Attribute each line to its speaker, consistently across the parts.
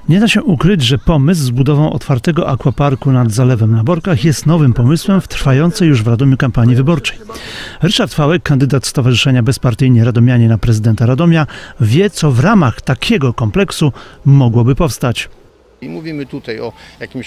Speaker 1: Nie da się ukryć, że pomysł z budową otwartego aquaparku nad Zalewem na Borkach jest nowym pomysłem w trwającej już w Radomiu kampanii wyborczej. Ryszard Fałek, kandydat Stowarzyszenia Bezpartyjni Radomianie na prezydenta Radomia, wie, co w ramach takiego kompleksu mogłoby powstać.
Speaker 2: I mówimy tutaj o jakimś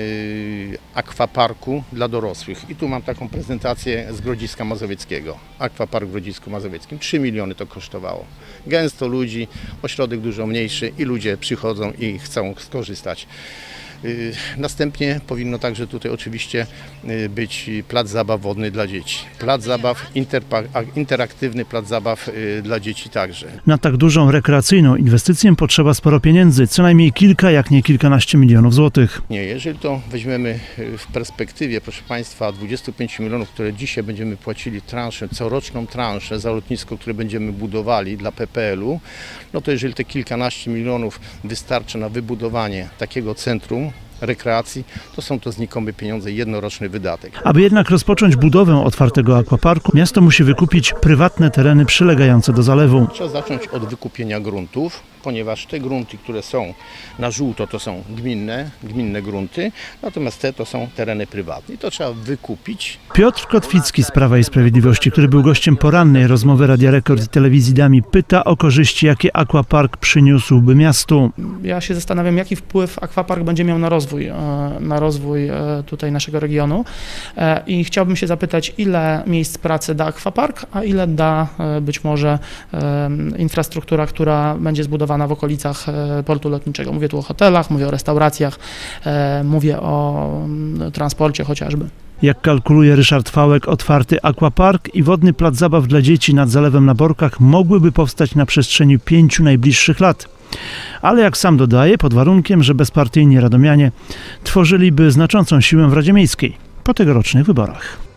Speaker 2: akwaparku dla dorosłych. I tu mam taką prezentację z Grodziska Mazowieckiego. Akwapark w Grodzisku Mazowieckim. 3 miliony to kosztowało. Gęsto ludzi, ośrodek dużo mniejszy i ludzie przychodzą i chcą skorzystać. Następnie powinno także tutaj oczywiście być plac zabaw wodny dla dzieci. Plac zabaw, interaktywny plac zabaw dla dzieci także.
Speaker 1: Na tak dużą rekreacyjną inwestycję potrzeba sporo pieniędzy, co najmniej kilka, jak nie kilkanaście milionów złotych.
Speaker 2: Jeżeli to weźmiemy w perspektywie, proszę Państwa, 25 milionów, które dzisiaj będziemy płacili transzę, coroczną transzę za lotnisko, które będziemy budowali dla PPL-u, no to jeżeli te kilkanaście milionów wystarczy na wybudowanie takiego centrum rekreacji, to są to znikome pieniądze, jednoroczny wydatek.
Speaker 1: Aby jednak rozpocząć budowę otwartego aquaparku, miasto musi wykupić prywatne tereny przylegające do zalewu.
Speaker 2: Trzeba zacząć od wykupienia gruntów, ponieważ te grunty, które są na żółto, to są gminne grunty, natomiast te to są tereny prywatne i to trzeba wykupić.
Speaker 1: Piotr Kotwicki z Prawa i Sprawiedliwości, który był gościem porannej rozmowy Radia Rekord i Telewizji Dami, pyta o korzyści, jakie aquapark przyniósłby miastu.
Speaker 3: Ja się zastanawiam, jaki wpływ aquapark będzie miał na rozwój tutaj naszego regionu i chciałbym się zapytać, ile miejsc pracy da aquapark, a ile da być może infrastruktura, która będzie zbudowana w okolicach portu lotniczego. Mówię tu o hotelach, mówię o restauracjach, mówię o transporcie chociażby.
Speaker 1: Jak kalkuluje Ryszard Fałek, otwarty aquapark i wodny plac zabaw dla dzieci nad Zalewem na Borkach mogłyby powstać na przestrzeni 5 najbliższych lat. Ale jak sam dodaje, pod warunkiem, że bezpartyjni radomianie tworzyliby znaczącą siłę w Radzie Miejskiej po tegorocznych wyborach.